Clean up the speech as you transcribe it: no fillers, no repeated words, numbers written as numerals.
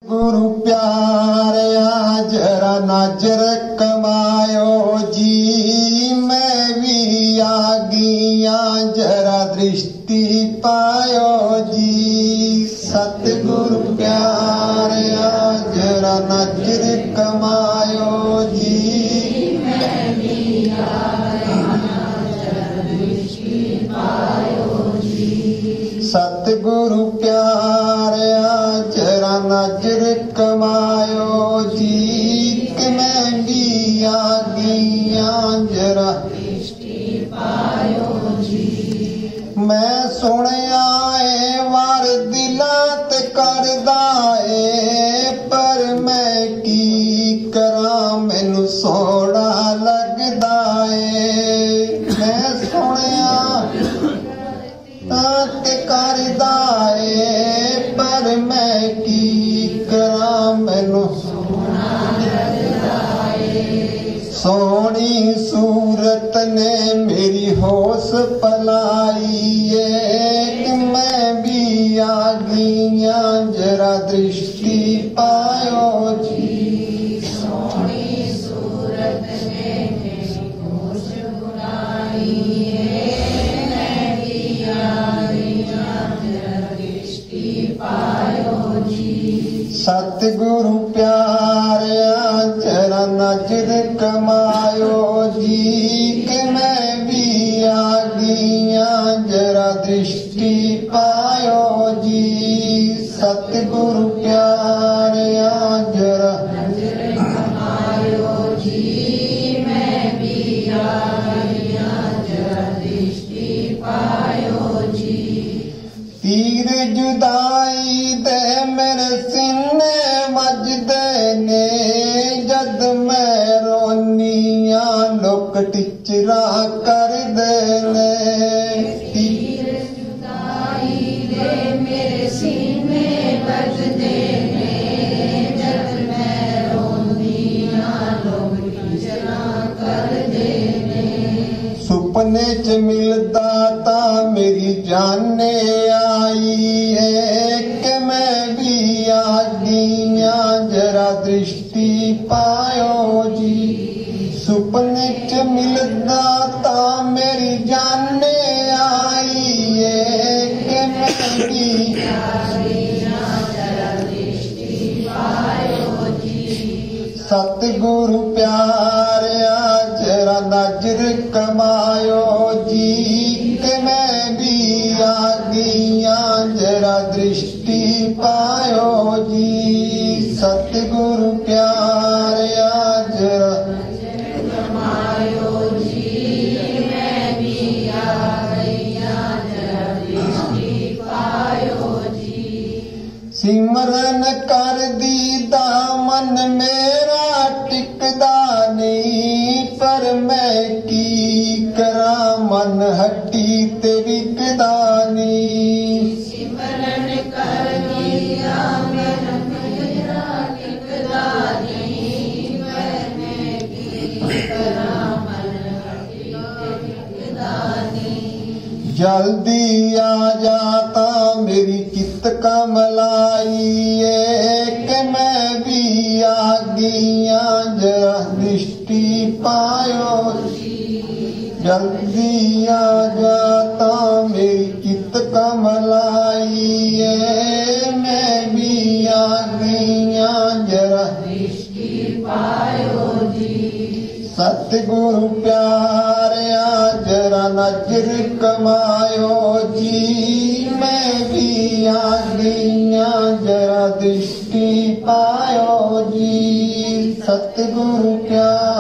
गुरु प्यारिया जरा नजर कमायो जी, मैं भी आ गया जरा दृष्टि पायो जी। सतगुरु प्यारिया जरा नजर कमायो जी, मैं भी आ गया जरा दृष्टि पायो जी। सतगुरु प्यारिया जरा नजर कमायो जी, कि मैं भी आ गया जरा दृष्टि पायो जी। मैं सुनिया वार दिला ते करदा ए, पर मैं की करा मैनू सोहना लगदा ए। मैं सुनिया ते करदा ए, पर मैं की करा मैनू सोहनी सूरत ने मेरी होश पलाई है, मैं भी आ गया जरा दृष्टि पायो जी। सोहनी सूरत ने मेरी होश पलाई है, मैं भी आ गया जरा दृष्टि पायो जी। सतगुरु प्यारिया जरा नजर कमायो जी, कि मैं भी आ गया जरा दृष्टि पायो जी। सतगुरु प्यारिया जरा नजर कमायो जी, मैं भी आ गया जरा दृष्टि पायो जी। तीर जुदाई दे मेरे सीने वजदे ने, जद मैं रोनिया लोक टिचरा कर देने। तीर जुदाई दे मेरे सीने वजदे ने, जद मैं रोनिया लोक टिचरा कर देने। सुपने च मिलदा ता मेरी जाने आई है, कि मैं भी आ गया जरा दृष्टि पायो जी। सुपने च मिलदा ता मेरी जाने आई है, कि मैं भी आ गया जरा दृष्टि पायो जी। सतगुरु प्यारिया जरा नजर कमायो जी, कि मैं भी आ गया जरा दृष्टि पायो जी। सतगुरु प्यारिया जरा नजर कमायो जी, मैं भी आ गया जरा दृष्टि पायो जी। सिमरन कर दी दामन मेरा टिकदा नहीं, पर मैं की करा मन हट्टी ते विकदा नहीं। सिमरन कर दी दामन मेरा टिकदा नहीं, पर मैं की करा मन हट्टी ते विकदा नहीं। जल्दी आ जाता मेरी चित्त कमलाई है, कि मैं भी आ गया जरा दृष्टि पायो जी। जल्दी आ जाता मेरी चित्त कमलाई है, मैं भी आ गया जरा दृष्टि पायो जी। सतगुरु प्यारिया जरा नजर कमायो जी, मैं भी आ गया जरा दृष्टि पायो जी। सतगुरु प्यारिया